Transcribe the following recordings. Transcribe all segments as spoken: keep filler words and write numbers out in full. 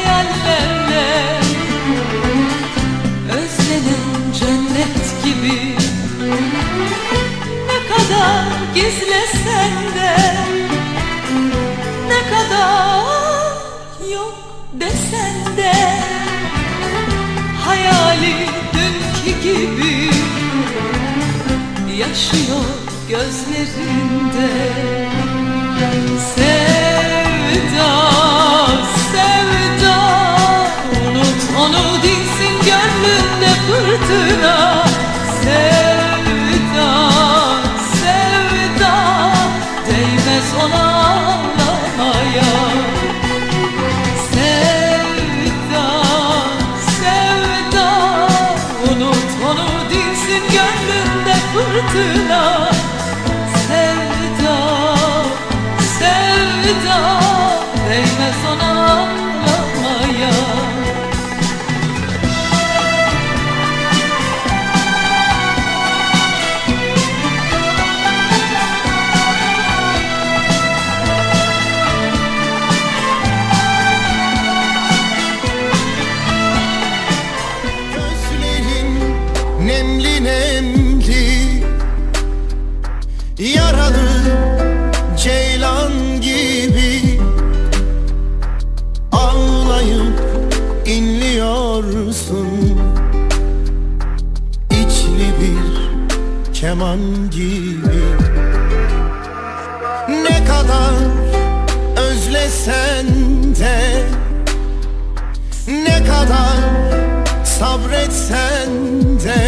hayallerle. Özlenen cennet gibi, ne kadar gizlesen de, ne kadar yok desen de, hayali dünkü gibi yaşıyor gözlerinde. Sevda, sevda, unut onu, dinsin gönlünde fırtına. Sevda, sevda, değmez ona ağlamaya. Sevda, sevda, unut onu, dinsin gönlünde fırtına. Sevda, sevda, değmez ona ağlamaya. Gözlerin nemli nemli, yaralı ceylan gibi ağlayıp inliyorsun. İçli bir keman gibi, ne kadar özlesen de, ne kadar sabretsen de,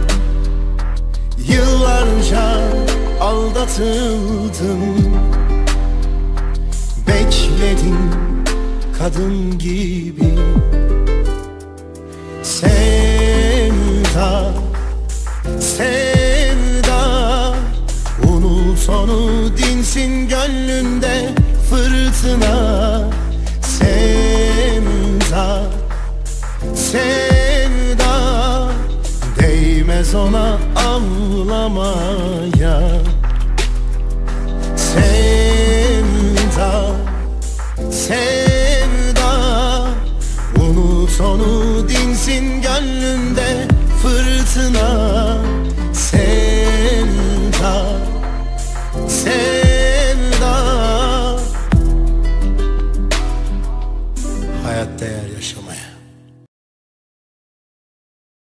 yıllarca aldatıldın. Bekledin kadın gibi. Sevda, sevda, unut onu, dinsin gönlünde fırtına. Sevda, sevda, değmez ona ağlamaya. Sevda, sevda, unut onu, dinsin gönlünde fırtına. Sevda, sevda,